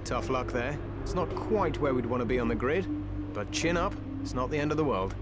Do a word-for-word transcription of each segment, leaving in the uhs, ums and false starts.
Tough luck there. It's not quite where we'd want to be on the grid, but chin up, it's not the end of the world.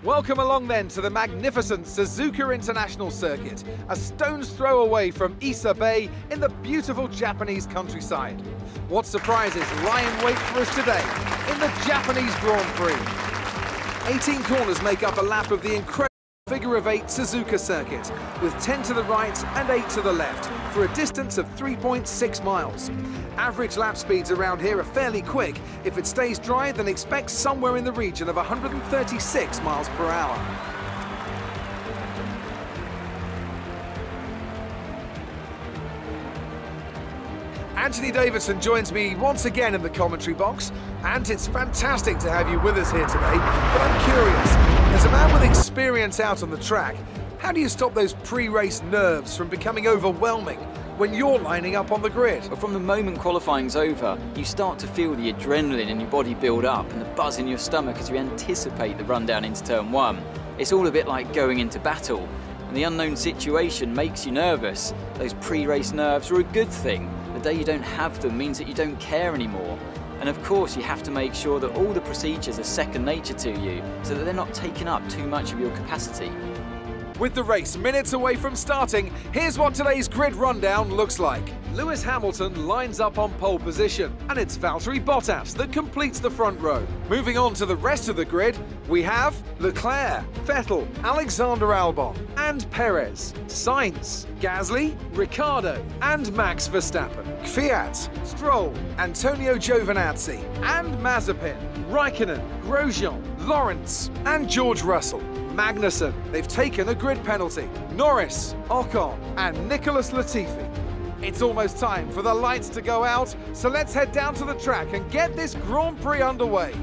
Welcome along then to the magnificent Suzuka International Circuit, a stone's throw away from Issa Bay in the beautiful Japanese countryside. What surprises lie in wait for us today in the Japanese Grand Prix? eighteen corners make up a lap of the incredible figure of eight Suzuka circuit, with ten to the right and eight to the left, for a distance of three point six miles. Average lap speeds around here are fairly quick. If it stays dry, then expect somewhere in the region of one hundred thirty-six miles per hour. Anthony Davidson joins me once again in the commentary box, and it's fantastic to have you with us here today. But I'm curious, as a man with experience out on the track, how do you stop those pre-race nerves from becoming overwhelming when you're lining up on the grid? But from the moment qualifying's over, you start to feel the adrenaline in your body build up and the buzz in your stomach as you anticipate the run down into turn one. It's all a bit like going into battle, and the unknown situation makes you nervous. Those pre-race nerves are a good thing. The day you don't have them means that you don't care anymore. And of course, you have to make sure that all the procedures are second nature to you, so that they're not taking up too much of your capacity. With the race minutes away from starting, here's what today's grid rundown looks like. Lewis Hamilton lines up on pole position, and it's Valtteri Bottas that completes the front row. Moving on to the rest of the grid, we have Leclerc, Vettel, Alexander Albon, and Perez, Sainz, Gasly, Ricciardo, and Max Verstappen, Kvyat, Stroll, Antonio Giovinazzi, and Mazepin, Raikkonen, Grosjean, Lawrence, and George Russell. Magnussen, they've taken a grid penalty. Norris, Ocon, and Nicholas Latifi. It's almost time for the lights to go out, so let's head down to the track and get this Grand Prix underway.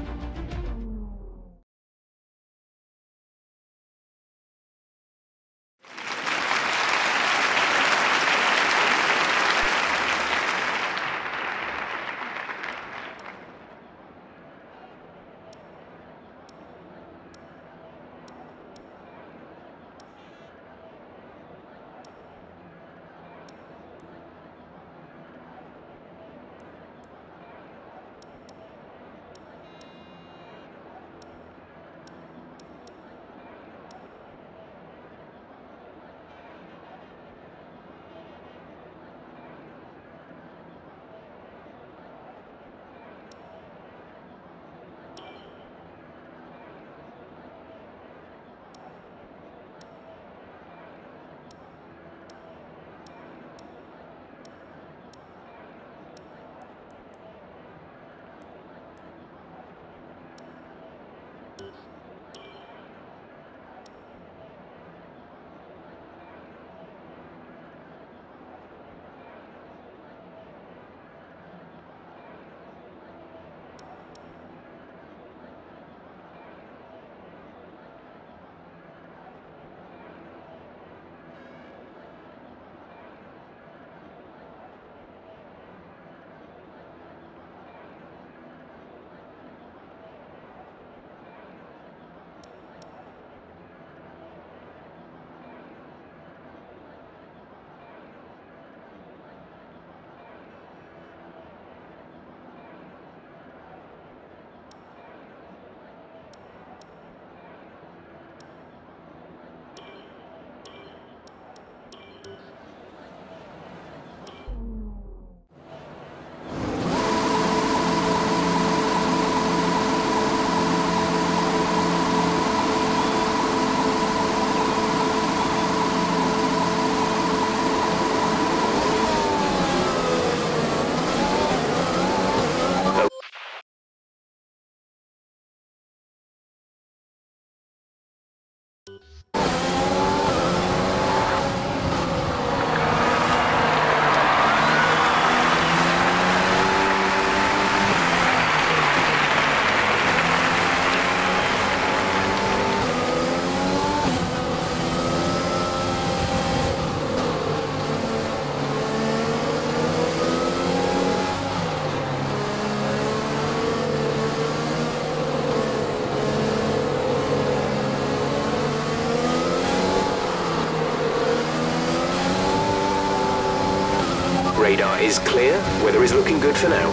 Radar is clear. Weather is looking good for now.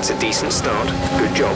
That's a decent start. Good job.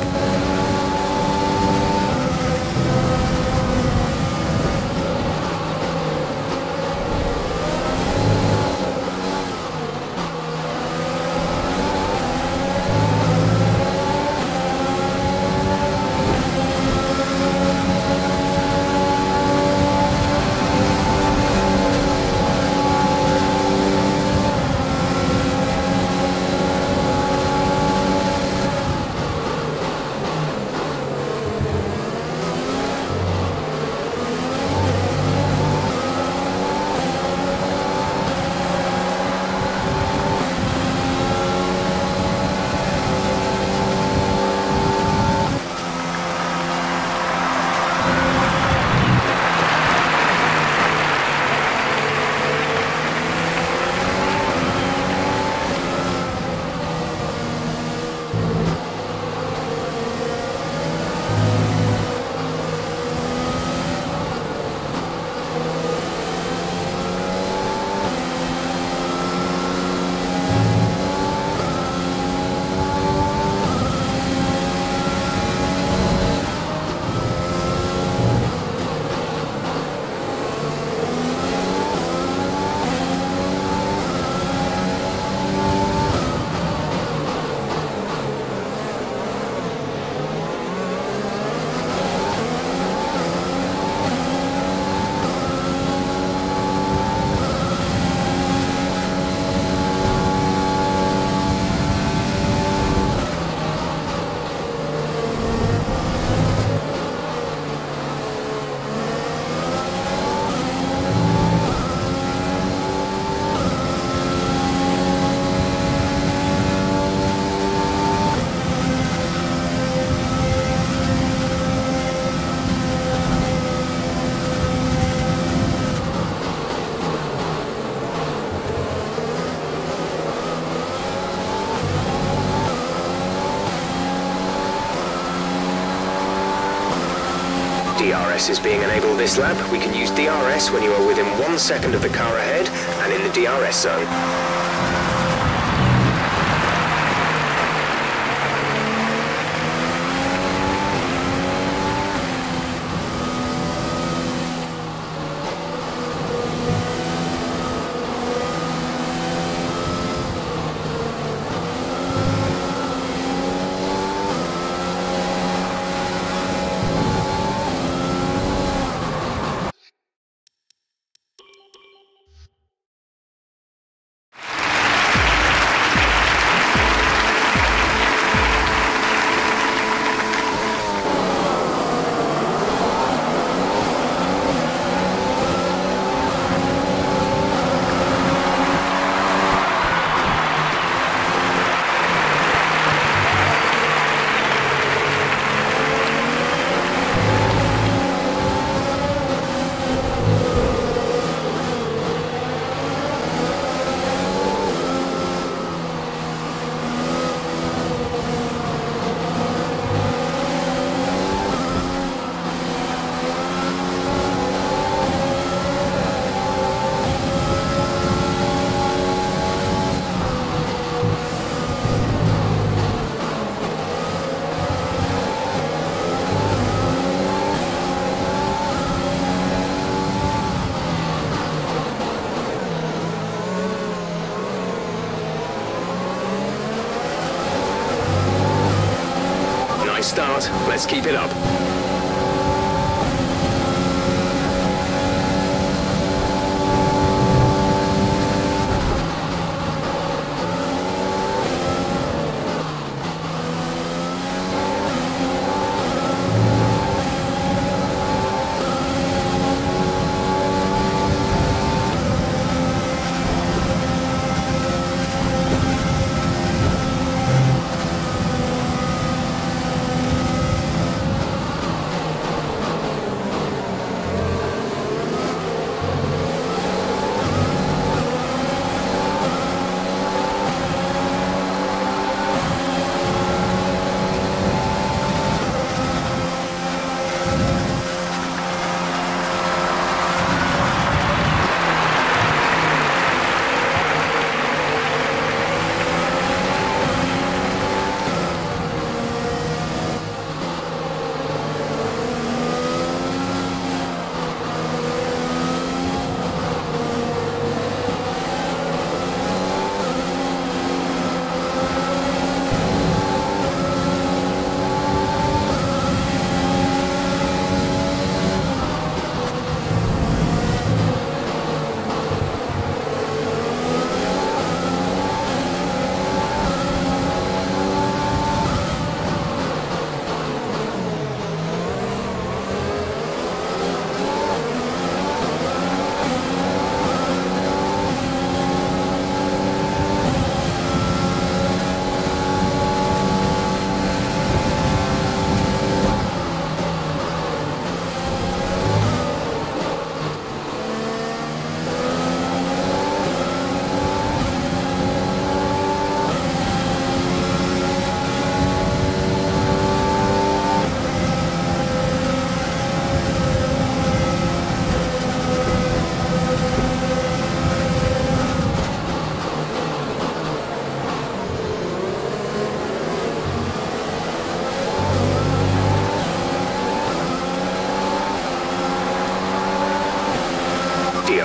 D R S is being enabled this lap. We can use D R S when you are within one second of the car ahead and in the D R S zone. Start. Let's keep it up.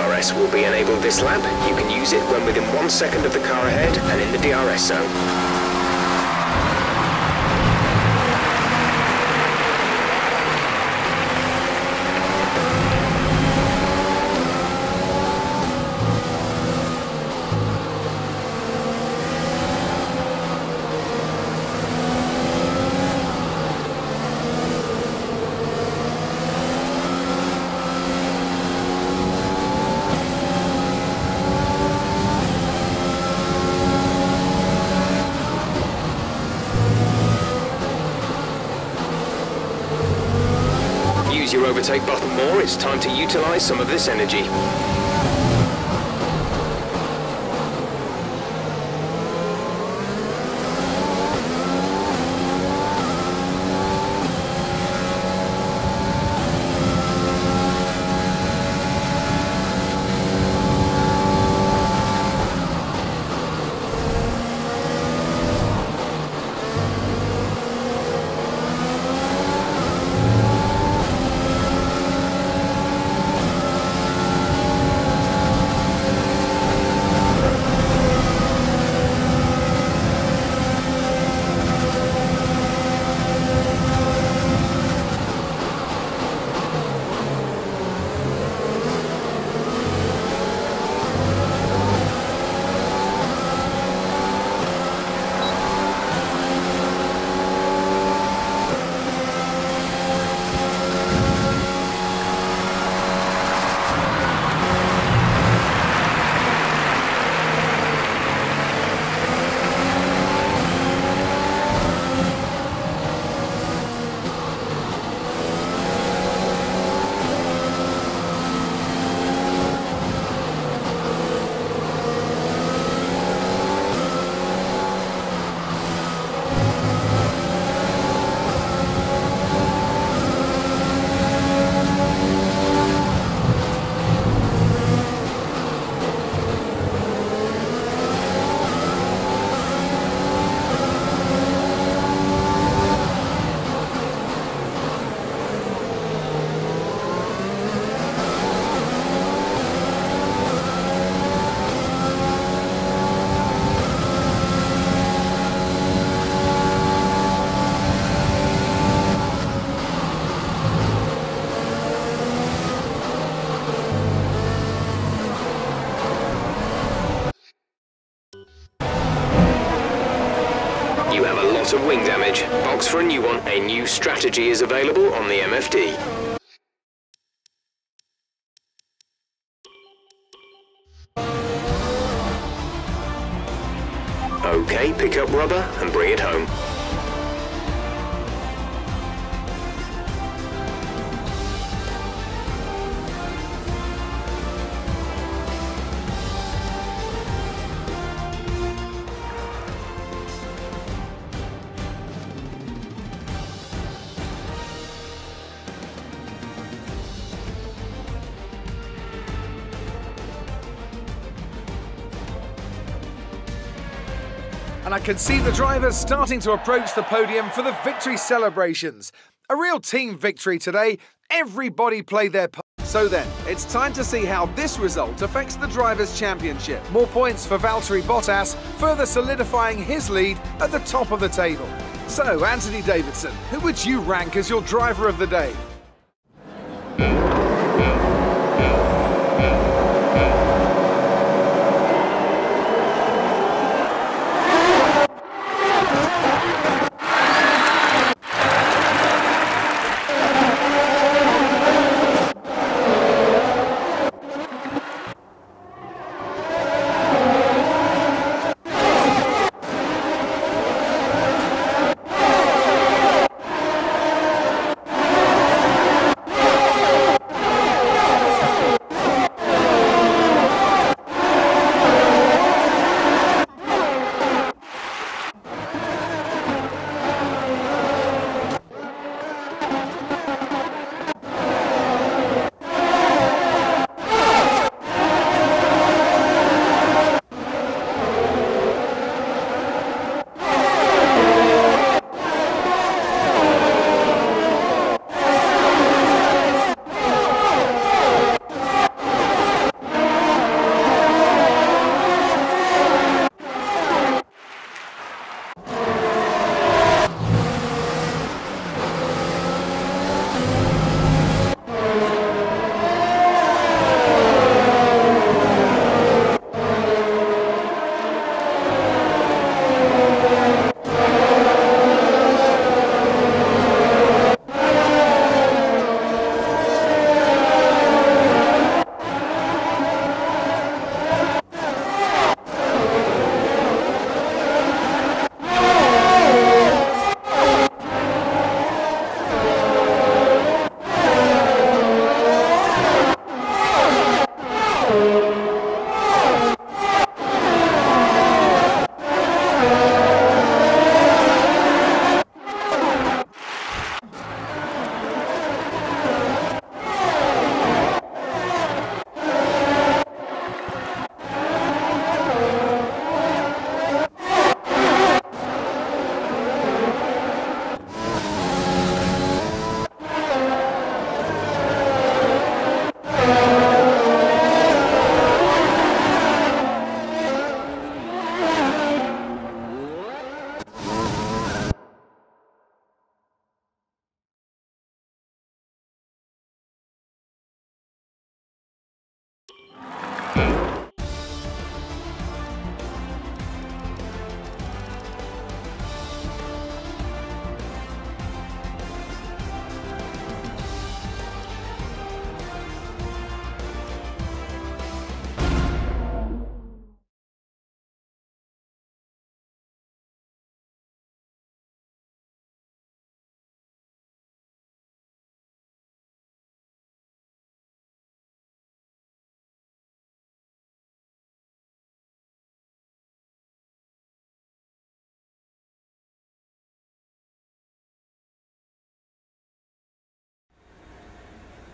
R S will be enabled this lap. You can use it when within one second of the car ahead and in the D R S zone. Use your overtake button more, it's time to utilize some of this energy. You have a lot of wing damage. Box for a new one. A new strategy is available on the M F D. Okay, pick up rubber and bring it home. And I can see the drivers starting to approach the podium for the victory celebrations. A real team victory today. Everybody played their part. So then, it's time to see how this result affects the Drivers' Championship. More points for Valtteri Bottas, further solidifying his lead at the top of the table. So, Anthony Davidson, who would you rank as your driver of the day?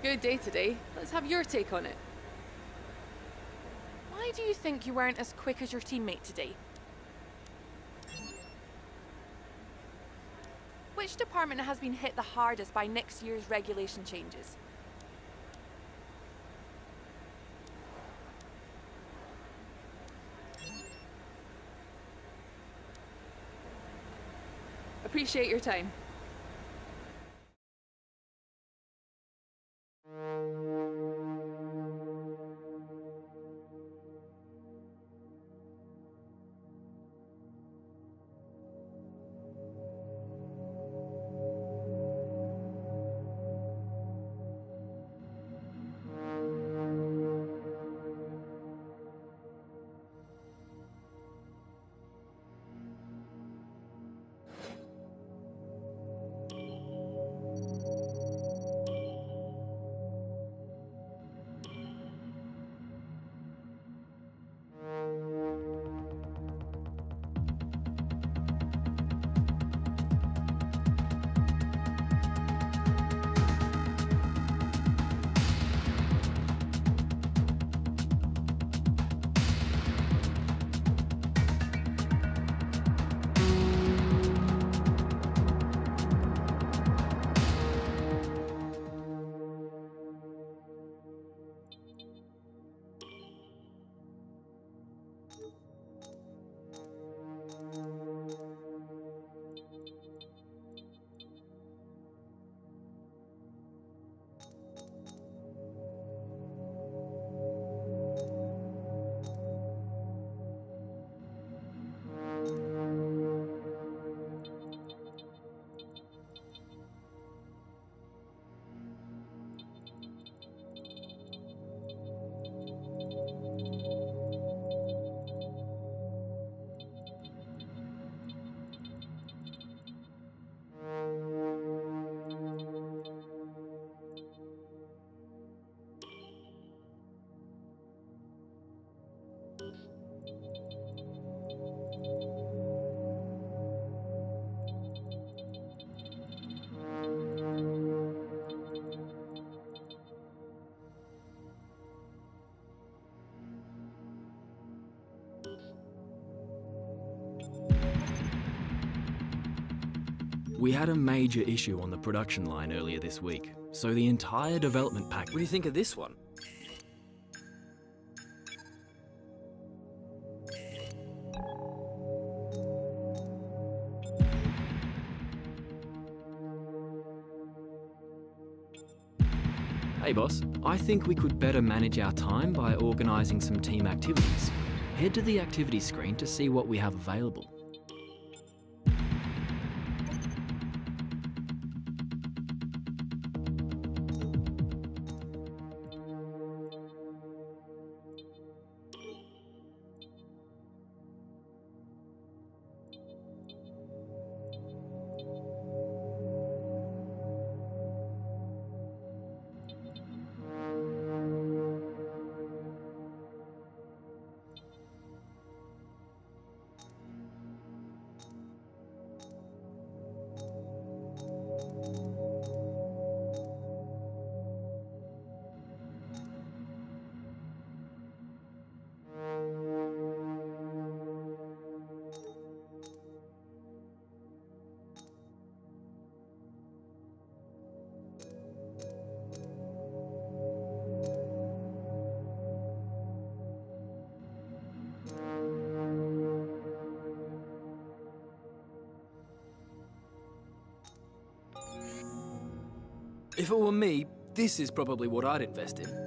Good day today. Let's have your take on it. Why do you think you weren't as quick as your teammate today? Which department has been hit the hardest by next year's regulation changes? Appreciate your time. We had a major issue on the production line earlier this week, so the entire development pack... What do you think of this one? Hey boss, I think we could better manage our time by organising some team activities. Head to the activity screen to see what we have available. If it were me, this is probably what I'd invest in.